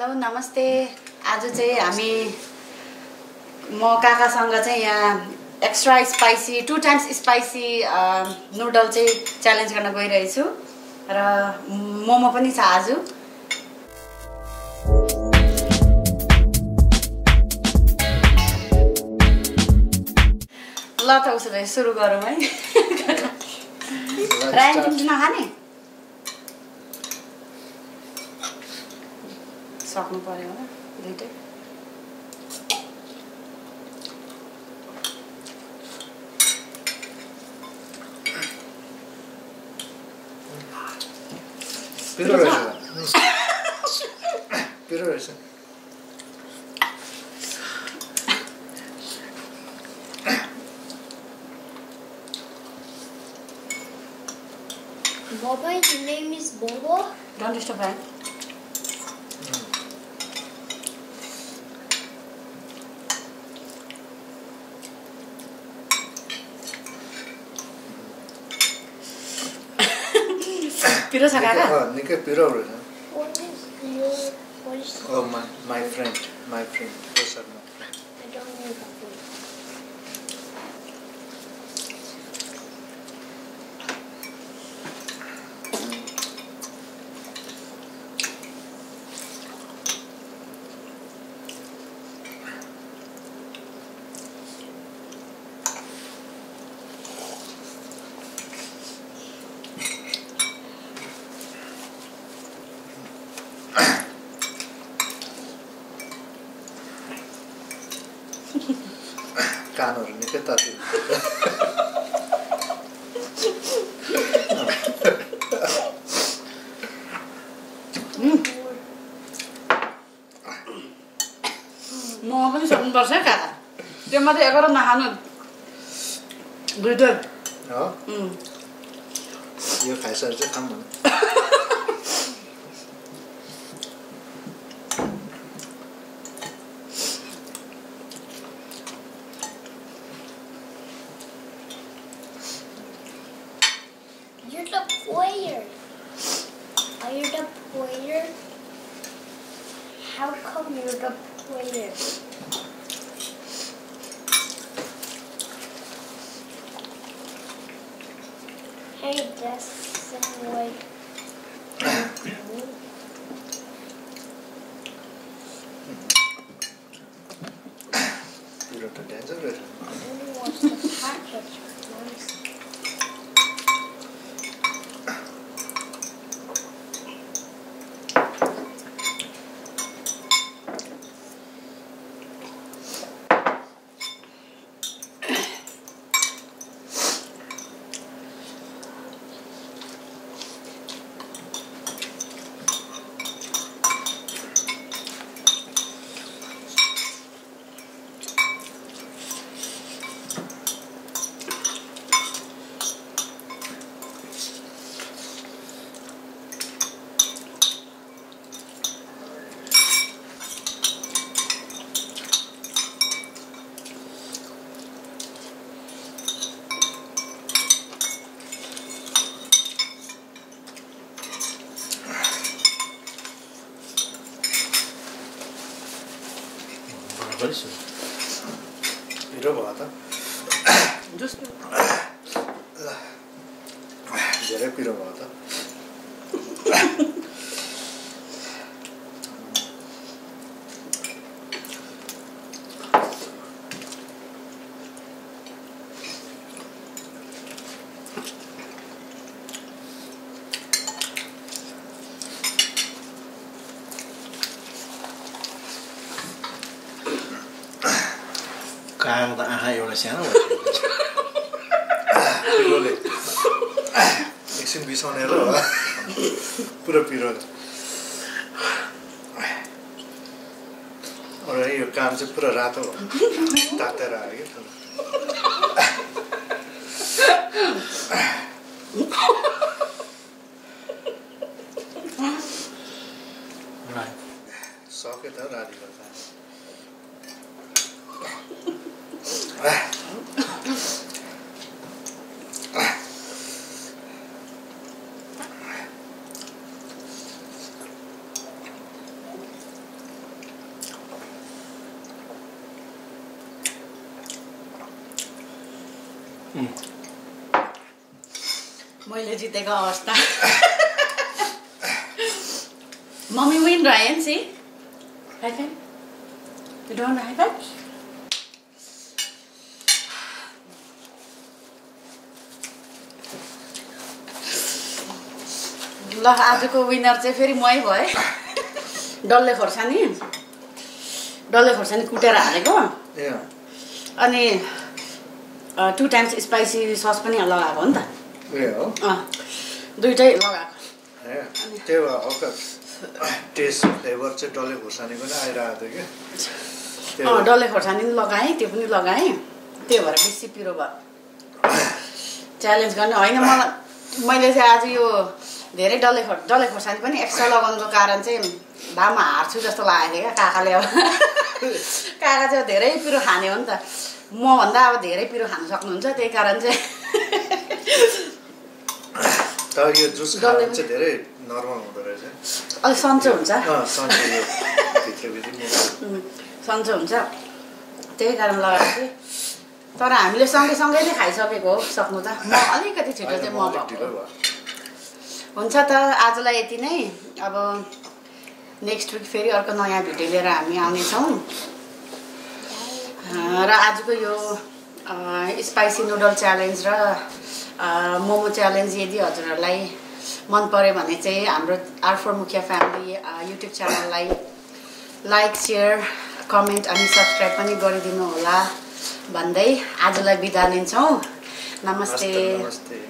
Hello नमस्ते। आज चाहिँ हामी म काकासँग चाहिँ यहाँ extra spicy 2 times spicy noodle चाहिँ च्यालेन्ज गर्न गइरहेछु र मोमो पनि छ आज। ल त उसो भए सुरु गरौँ है। रायन तिमी नखाने? सक्नु पर्यो होला दुईटै। पिरो रहेछ। पिरो रहेछ। Bobo, your name is Bobo? Don't disturb Ryan. Piro sa Kaka? निकै पिरो रहेछ। What is your voice? Oh, my friend. Those are my friend. I don't know that word. कानहरु निकै तातिन्छ। मोमो पनि सक्नुपर्छ है काका। त्यो मात्रै एघार नखानु दुईटै। हो? यो खाइसकेर चाहिँ खाऊँ न। You're the player. Are you the player? How come you're the player? Hey, that's the way. पिरो त डेन्जर रहेछ। I only watch the package once. पिरो भयो त। धेरै पिरो भयो त। काग त आँखा एउटा सानो पिरोले एकछिन बिसाउनेर पुरा पिरो। यो काम चाहिँ पुरा रातो तातेर आयो कि। सक्यो त राडी गर्दा। मैले जितेको अवस्था mummy win Ryan see high five you don't high five ल आजको विनर चाहिँ फेरि मै भए डल्ले खोर्सानी कुटेर हालेको अनि 2 times स्पाइसी सस पनि लगाएको हो नि त दुईटै लगाएको त्यो हल्का टेस्ट फ्लेभर चाहिँ डल्ले खोर्सानीको नै आइरहेको थियो कि डल्ले खोर्सानी पनि लगाएँ त्यो पनि लगाएँ त्यही भएर बेसी पिरो भयो च्यालेन्ज गर्ने होइन मैले चाहिँ आज यो धेरै डल्ले खोर्सानी पनि एक्स्ट्रा लगाउनुको कारण चाहिँ भामा हार्छु जस्तो लागेको थियो क्या काकाले अब काका चाहिँ धेरै पिरो खाने हो नि त मभन्दा अब धेरै पिरो खान सक्नुहुन्छ त्यही कारण चाहिँ तर यो जुस खानु चाहिँ धेरै नर्मल हुँदो रहेछ अलिक सन्चो हुन्छ सन्चो हुन्छ त्यही कारण लगाएको थिएँ तर हामीले सँगै नै खाइसकेको हो सक्नु त म अलिकति छिटो चाहिँ म भएको हुन्छ त आजलाई यति नै अब नेक्स्ट विक फेरि अर्को नयाँ भिडियो लिएर हामी आउनेछौँ र आजको यो स्पाइसी नुडल च्यालेन्ज र मोमो च्यालेन्ज यदि हजुरहरूलाई मन पर्यो भने चाहिँ हाम्रो R4 मुखिया फ्यामिली युट्युब च्यानललाई लाइक सेयर कमेन्ट अनि सब्सक्राइब पनि गरिदिनु होला भन्दै आजलाई बिदा लिन्छौँ नमस्ते